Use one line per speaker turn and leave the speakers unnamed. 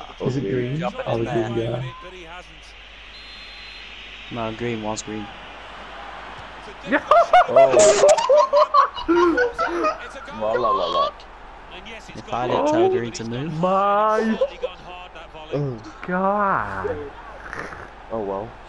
Is it
Okay.
green?
Jumping
Oh,
in
the
there.
green guy.
No, green was green.
La la la la.
If I didn't tell green to move.
My
Oh,
God.
oh well.